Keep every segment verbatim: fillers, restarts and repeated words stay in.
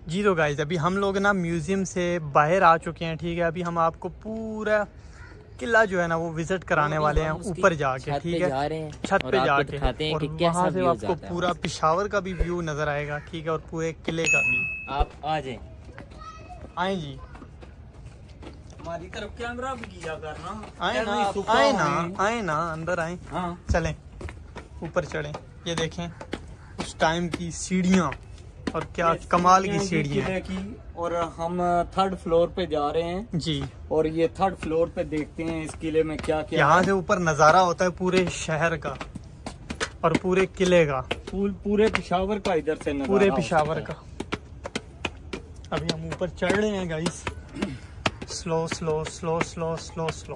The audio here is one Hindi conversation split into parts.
जी तो गाइस अभी हम लोग ना म्यूज़ियम से बाहर आ चुके हैं, ठीक है। अभी हम आपको पूरा किला जो है ना वो विजिट कराने वाले हैं ऊपर जाके, ठीक है, छत पे जाके, और वहाँ से आपको पूरा पेशावर का भी व्यू नज़र आएगा, ठीक है, और पूरे किले का भी। आप आ जाएं, आए जी, हमारी तरफ कैमरा भी किया करना। आए ना, आए ना, आए ना, अंदर आए, हाँ चलें ऊपर चढ़ें। ये देखें उस टाइम की सीढ़ियाँ, और क्या कमाल की सीढ़ियाँ की। और हम थर्ड फ्लोर पे जा रहे हैं जी, और ये थर्ड फ्लोर पे देखते हैं इस किले में क्या क्या। यहाँ से ऊपर नज़ारा होता है पूरे शहर का और पूरे किले का, पूरे पेशावर का इधर से नज़ारा, पूरे पेशावर का। अभी हम ऊपर चढ़ रहे हैं guys, slow slow slow slow slow slow.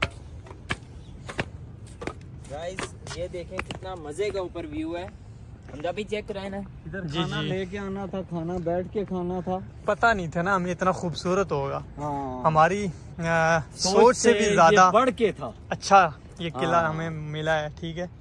Guys ये देखें कितना मजे का ऊपर व्यू है। हम भी चेक कराए ना, इधर जी खाना जी लेके आना था, खाना बैठ के खाना था, पता नहीं था ना हमें इतना खूबसूरत होगा। हाँ। हमारी आ, सोच से भी ज्यादा बढ़ के था। अच्छा ये किला हाँ। हमें मिला है, ठीक है।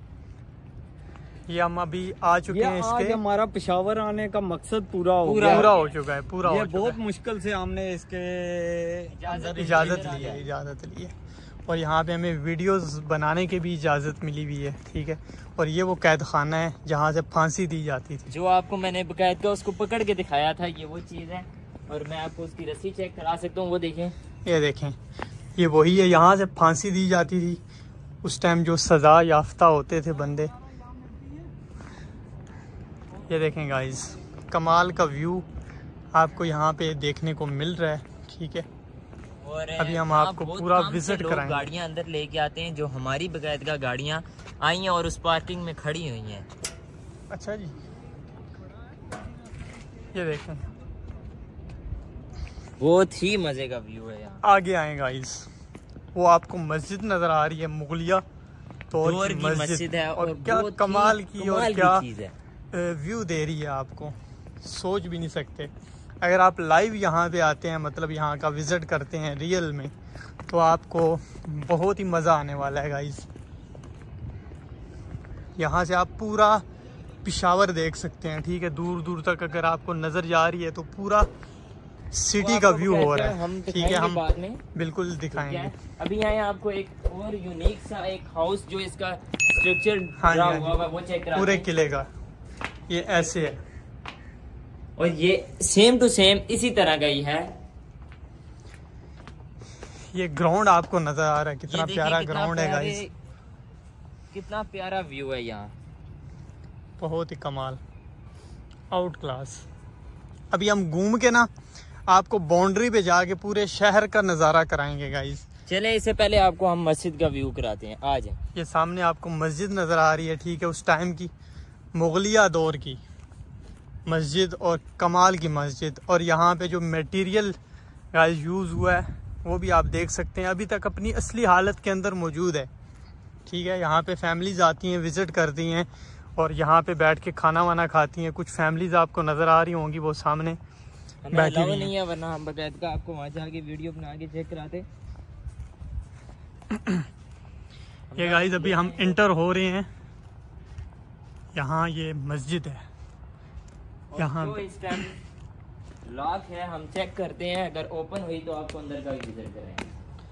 ये हम अभी आ चुके हैं इसके, हमारा पेशावर आने का मकसद पूरा हो पूरा, गया। पूरा हो चुका है, पूरा ये हो चुका बहुत है। मुश्किल से हमने इसके इजाज़त ली है, इजाज़त ली है, और यहाँ पे हमें वीडियोस बनाने की भी इजाज़त मिली हुई है, ठीक है। और ये वो कैद खाना है जहाँ से फांसी दी जाती थी, जो आपको मैंने बकायदा उसको पकड़ के दिखाया था, ये वो चीज़ है। और मैं आपको उसकी रस्सी चेक करा सकता हूँ, वो देखें, ये देखें, ये वही है, यहाँ से फांसी दी जाती थी उस टाइम जो सज़ा याफ्ता होते थे बंदे। ये देखें गाइस, कमाल का व्यू आपको यहाँ पे देखने को मिल रहा है, ठीक है। और अभी हम आपको पूरा विजिट कराएंगे। गाड़ियाँ अंदर लेके आते हैं, जो हमारी बकायदा गाड़ियाँ आई हैं और उस पार्किंग में खड़ी हुई हैं। अच्छा जी, ये देखें, बहुत ही मजे का व्यू है यहाँ। आगे आए गाइस, वो आपको मस्जिद नजर आ रही है, मुगलिया तौर की मस्जिद है, और, और क्या कमाल की और क्या चीज़ है, व्यू दे रही है आपको, सोच भी नहीं सकते। अगर आप लाइव यहाँ पे आते हैं, मतलब यहाँ का विजिट करते हैं रियल में, तो आपको बहुत ही मज़ा आने वाला है गाइस। यहाँ से आप पूरा पेशावर देख सकते हैं, ठीक है, दूर दूर तक अगर आपको नज़र जा रही है तो पूरा सिटी का व्यू हो रहा है, ठीक है। हम बाद में बिल्कुल दिखाएंगे। अभी यहाँ आपको एक और यूनिक सा एक हाउस जो इसका स्ट्रक्चर हाँ हुआ है वो चेक करा, पूरे किले का ये ऐसे है, और ये सेम टू सेम इसी तरह का ही है। ये ग्राउंड आपको नजर आ रहा है, कितना प्यारा ग्राउंड है गाइस, कितना प्यारा व्यू है यहाँ, बहुत ही कमाल, आउट क्लास। अभी हम घूम के ना आपको बाउंड्री पे जाके पूरे शहर का नज़ारा कराएंगे गाइस। चले इससे पहले आपको हम मस्जिद का व्यू कराते हैं, आ जाए। ये सामने आपको मस्जिद नज़र आ रही है, ठीक है, उस टाइम की मुगलिया दौर की मस्जिद, और कमाल की मस्जिद। और यहाँ पे जो मटेरियल गाइस यूज़ हुआ है वो भी आप देख सकते हैं, अभी तक अपनी असली हालत के अंदर मौजूद है, ठीक है। यहाँ पे फैमिलीज़ आती हैं, विज़िट करती हैं, और यहाँ पे बैठ के खाना वाना खाती हैं। कुछ फैमिलीज़ आपको नज़र आ रही होंगी, वो सामने बैठी हुई नहीं है, वरना हम बकायदा आपको वहाँ जाके वीडियो बना के चेक कराते। ये गाइस अभी हम इंटर हो रहे हैं, यहाँ ये मस्जिद है, यहाँ इस टाइम लॉक है, हम चेक करते हैं, अगर ओपन हुई तो आपको अंदर का भी विजिट करेंगे।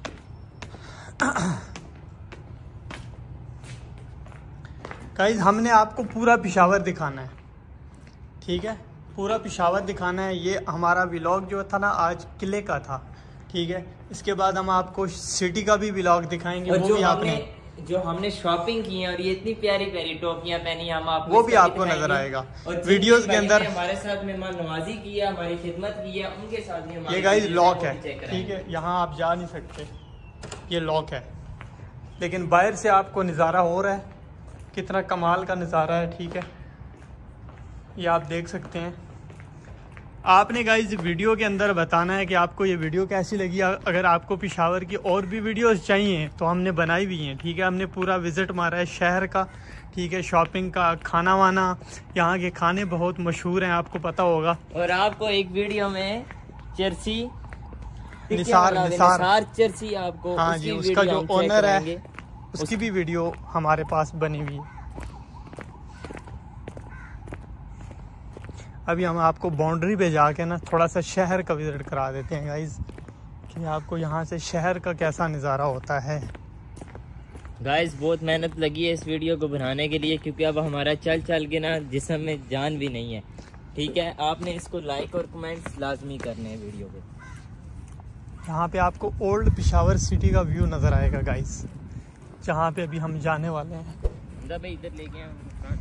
गाइस हमने आपको पूरा पेशावर दिखाना है, ठीक है, पूरा पेशावर दिखाना है। ये हमारा व्लॉग जो था ना आज किले का था, ठीक है। इसके बाद हम आपको सिटी का भी व्लॉग दिखाएंगे, और वो जो भी हमने आपने जो हमने शॉपिंग की है और ये इतनी प्यारी प्यारी टोपियां पहनी, हम आपको वो भी आपको नजर आएगा वीडियोस के अंदर। हमारे साथ मेहमान नवाजी की है, हमारी खिदमत की है, उनके साथ भी ये गाइस लॉक है, ठीक है, यहाँ आप जा नहीं सकते, ये लॉक है, लेकिन बाहर से आपको नज़ारा हो रहा है, कितना कमाल का नज़ारा है, ठीक है, ये आप देख सकते हैं। आपने गाइस वीडियो के अंदर बताना है कि आपको ये वीडियो कैसी लगी। अगर आपको पेशावर की और भी वीडियोस चाहिए तो हमने बनाई हुई हैं, ठीक है। हमने पूरा विज़िट मारा है शहर का, ठीक है, शॉपिंग का, खाना वाना, यहाँ के खाने बहुत मशहूर हैं, आपको पता होगा। और आपको एक वीडियो में चर्ची निसार निसार चर्ची आपको, हाँ जी, उसका जो ओनर है उसकी भी वीडियो हमारे पास बनी हुई है। अभी हम आपको बाउंड्री पे जाके ना थोड़ा सा शहर का विजिट करा देते हैं गाइस, कि आपको यहाँ से शहर का कैसा नज़ारा होता है। गाइस बहुत मेहनत लगी है इस वीडियो को बनाने के लिए, क्योंकि अब हमारा चल चल के ना जिस्म में जान भी नहीं है। ठीक है, आपने इसको लाइक और कमेंट्स लाजमी करने हैं वीडियो पे। यहाँ पे आपको ओल्ड पेशावर सिटी का व्यू नज़र आएगा गाइस, जहाँ पे अभी हम जाने वाले हैं। इधर लेके आए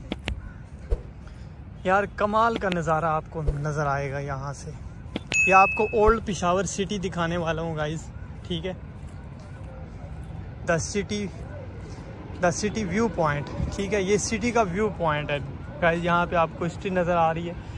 यार कमाल का नज़ारा आपको नज़र आएगा यहाँ से। ये आपको ओल्ड पेशावर सिटी दिखाने वाला हूँ गाइस। ठीक है, the city the city view point. ठीक है, ये सिटी का व्यू पॉइंट है गाइस। यहाँ पे आपको सिटी नज़र आ रही है।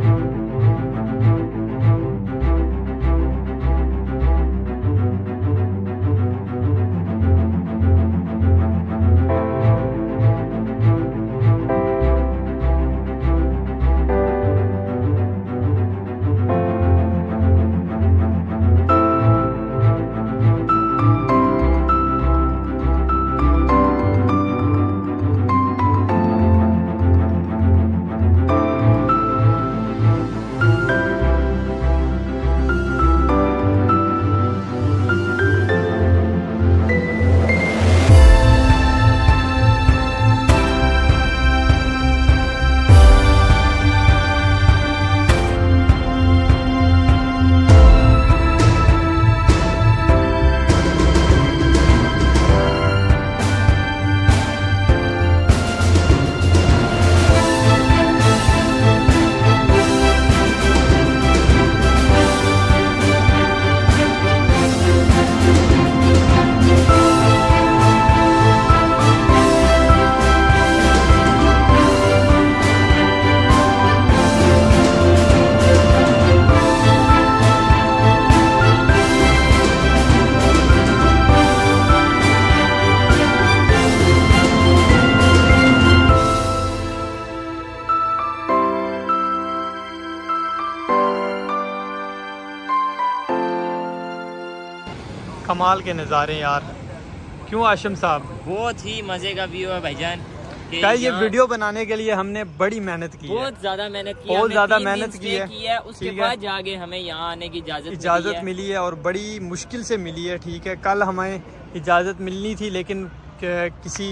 कमाल के नज़ारे यार, क्यों आशिम साहब? बहुत ही मज़े का व्यू है भाईजान। गाइस ये वीडियो बनाने के लिए हमने बड़ी मेहनत की है, बहुत ज़्यादा मेहनत की है, बहुत ज़्यादा मेहनत की है, की है। उसके बाद जाके हमें यहाँ आने की इजाज़त इजाज़त मिली है और बड़ी मुश्किल से मिली है। ठीक है, कल हमें इजाज़त मिलनी थी, लेकिन किसी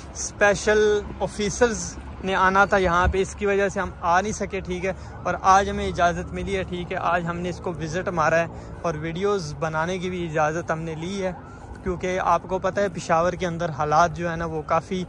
स्पेशल ऑफिसर्स ने आना था यहाँ पे, इसकी वजह से हम आ नहीं सके। ठीक है, और आज हमें इजाज़त मिली है। ठीक है, आज हमने इसको विज़िट मारा है और वीडियोस बनाने की भी इजाज़त हमने ली है, क्योंकि आपको पता है पेशावर के अंदर हालात जो है ना वो काफ़ी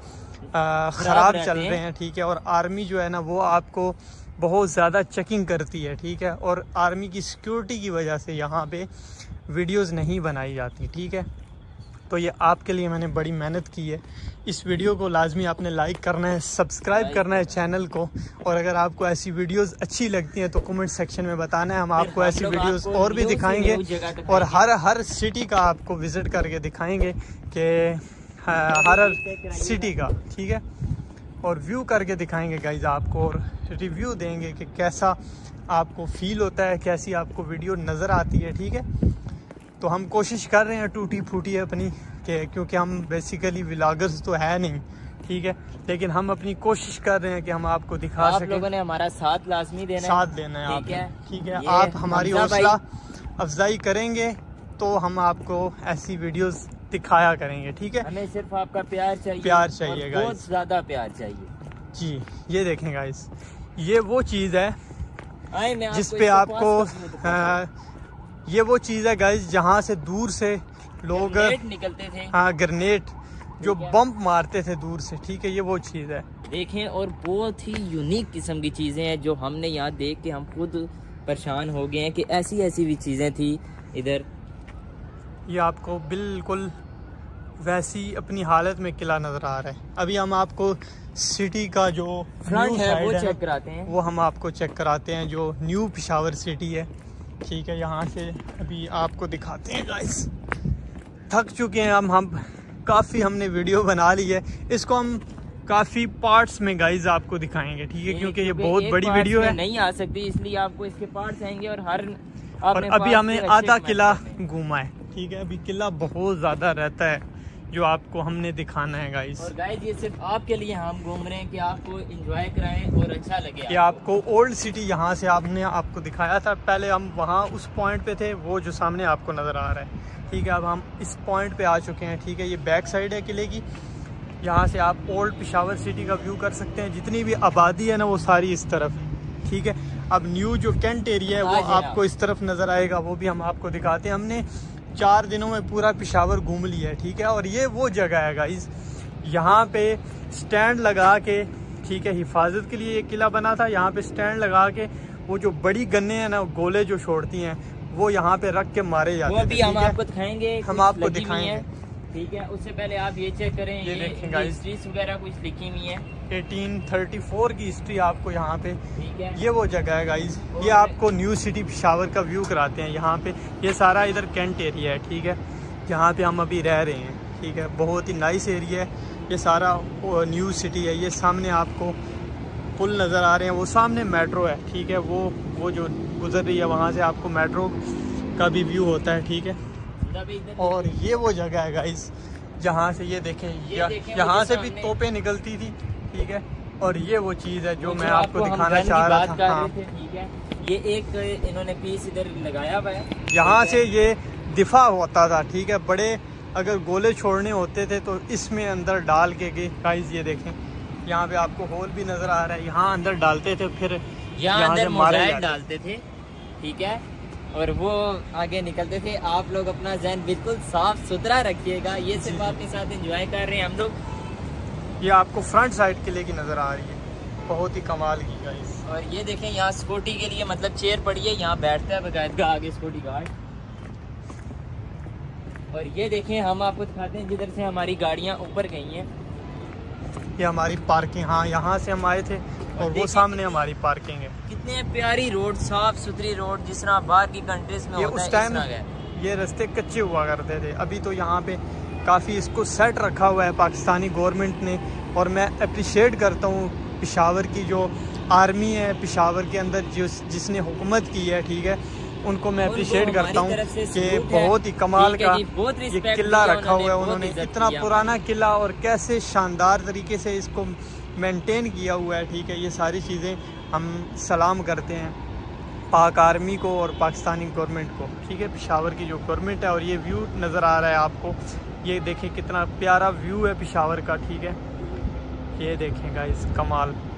ख़राब चल रहे हैं। ठीक है, और आर्मी जो है ना वो आपको बहुत ज़्यादा चेकिंग करती है। ठीक है, और आर्मी की सिक्योरिटी की वजह से यहाँ पे वीडियोस नहीं बनाई जाती। ठीक है, तो ये आपके लिए मैंने बड़ी मेहनत की है। इस वीडियो को लाजमी आपने लाइक करना है, सब्सक्राइब करना है चैनल को, और अगर आपको ऐसी वीडियोस अच्छी लगती हैं तो कमेंट सेक्शन में बताना है। हम आपको ऐसी वीडियोस और भी दिखाएंगे और हर हर सिटी का आपको विज़िट करके दिखाएंगे कि हर हर सिटी का। ठीक है, और व्यू करके दिखाएंगे गाइज आपको, और रिव्यू देंगे कि कैसा आपको फील होता है, कैसी आपको वीडियो नज़र आती है। ठीक है, तो हम कोशिश कर रहे हैं टूटी फूटी अपनी, कि क्योंकि हम बेसिकली व्लॉगर्स तो है नहीं। ठीक है, लेकिन हम अपनी कोशिश कर रहे हैं कि हम आपको दिखा आप सकें। लोगों ने हमारा साथ लाजमी देना है, साथ देना है ठीक है? ठीक है, आप हमारी हौसला अफजाई करेंगे तो हम आपको ऐसी वीडियोस दिखाया करेंगे। ठीक है, हमें सिर्फ आपका प्यार चाहिए, प्यार चाहिए, बहुत ज्यादा प्यार चाहिए जी। ये देखें गाइस, ये वो चीज़ है आए मैं जिस पे आपको आ, ये वो चीज़ है गाइस जहाँ से दूर से लोग निकलते थे। हाँ, ग्रेनेड जो बम्प मारते थे दूर से। ठीक है, ये वो चीज़ है देखें, और बहुत ही यूनिक किस्म की चीज़ें हैं जो हमने यहाँ देख के हम खुद परेशान हो गए हैं कि ऐसी ऐसी भी चीज़ें थी इधर। ये आपको बिल्कुल वैसी अपनी हालत में किला नज़र आ रहा है। अभी हम आपको सिटी का जो फ्रंट है वो चेक कराते हैं, वो हम आपको चेक कराते हैं, जो न्यू पेशावर सिटी है। ठीक है, यहाँ से अभी आपको दिखाते हैं गाइस। थक चुके हैं हम हम काफ़ी हमने वीडियो बना ली है, इसको हम काफ़ी पार्ट्स में गाइस आपको दिखाएंगे। ठीक है, क्योंकि ये बहुत बड़ी वीडियो है, नहीं आ सकती, इसलिए आपको इसके पार्ट्स आएंगे और हर और अभी हमें आधा किला घूमा है। ठीक है, अभी किला बहुत ज़्यादा रहता है जो आपको हमने दिखाना है गाइस। और गाइस ये सिर्फ आपके लिए हम घूम रहे हैं कि आपको एंजॉय कराएं और अच्छा लगे। ये आपको ओल्ड सिटी यहाँ से आपने आपको दिखाया था, पहले हम वहाँ उस पॉइंट पे थे, वो जो सामने आपको नज़र आ रहा है, ठीक है। अब हम इस पॉइंट पे आ चुके हैं, ठीक है। ये बैक साइड है किले की, यहाँ से आप ओल्ड पेशावर सिटी का व्यू कर सकते हैं। जितनी भी आबादी है ना वो सारी इस तरफ है, ठीक है। अब न्यू जो कैंट एरिया है वो आपको इस तरफ नज़र आएगा, वो भी हम आपको दिखाते हैं। हमने चार दिनों में पूरा पेशावर घूम लिया है, ठीक है। और ये वो जगह है गाइस, यहाँ पे स्टैंड लगा के, ठीक है, हिफाजत के लिए ये किला बना था। यहाँ पे स्टैंड लगा के वो जो बड़ी गन्ने हैं ना, गोले जो छोड़ती हैं, वो यहाँ पे रख के मारे जाते हैं। वो भी हम आपको दिखाएंगे, हम आपको दिखाएंगे, ठीक है। उससे पहले आप ये चेक करें, ये, ये देखें गाइस, हिस्ट्री वगैरह कुछ लिखी हुई है, अठारह सौ चौंतीस की हिस्ट्री आपको यहाँ पे, ठीक है। ये वो जगह है गाइस, ये आपको न्यू सिटी पेशावर का व्यू कराते हैं। यहाँ पे ये सारा इधर कैंट एरिया है, ठीक है, जहाँ पे हम अभी रह रहे हैं, ठीक है। बहुत ही नाइस एरिया है, ये सारा न्यू सिटी है। ये सामने आपको पुल नज़र आ रहे हैं, वो सामने मेट्रो है, ठीक है। वो वो जो गुजर रही है वहाँ से आपको मेट्रो का भी व्यू होता है, ठीक है। और ये वो जगह है गाइस, जहाँ से ये देखें, यहाँ से भी तोपें निकलती थी, ठीक है। और ये वो चीज़ है जो मैं आपको दिखाना चाह रहा था, हाँ। ठीक है, ये एक इन्होंने पीस इधर लगाया हुआ है, यहाँ से ये दिफा होता था, ठीक है। बड़े अगर गोले छोड़ने होते थे तो इसमें अंदर डाल के गए गाइस, ये देखें, यहाँ पे आपको होल भी नज़र आ रहा है, यहाँ अंदर डालते थे, फिर यहाँ अंदर मोजाइक डालते थे, ठीक है। और वो आगे निकलते थे। आप लोग अपना जहन बिल्कुल साफ सुथरा रखिएगा। ये सिर्फ आपके साथ एंजॉय कर रहे हैं हम लोग। ये आपको फ्रंट साइड किले की नज़र आ रही है, बहुत ही कमाल की गाइस। और ये देखें, यहाँ स्कूटी के लिए मतलब चेयर पड़ी है, यहाँ बैठता है बकायदा आगे स्कूटी गार्ड। और ये देखें, हम आपको दिखाते हैं जिधर से हमारी गाड़ियाँ ऊपर गई हैं, ये हमारी पार्किंग, हाँ, यहाँ से हम आए थे और वो सामने हमारी पार्किंग है। कितने प्यारी रोड, साफ सुथरी रोड, जिस तरह बाहर की कंट्रीज में ये होता उस टाइम ये रास्ते कच्चे हुआ करते थे, अभी तो यहाँ पे काफ़ी इसको सेट रखा हुआ है पाकिस्तानी गवर्नमेंट ने। और मैं अप्रिशिएट करता हूँ पेशावर की जो आर्मी है, पेशावर के अंदर जिस जिसने हुकूमत की है, ठीक है, उनको मैं अप्रिशिएट करता हूँ कि बहुत ही कमाल का ये किला रखा हुआ है उन्होंने, इतना पुराना किला, और कैसे शानदार तरीके से इसको मेंटेन किया हुआ है, ठीक है। ये सारी चीज़ें हम सलाम करते हैं पाक आर्मी को और पाकिस्तानी गवर्नमेंट को, ठीक है, पेशावर की जो गवर्नमेंट है। और ये व्यू नज़र आ रहा है आपको, ये देखें कितना प्यारा व्यू है पेशावर का, ठीक है। ये देखें गाइस, कमाल।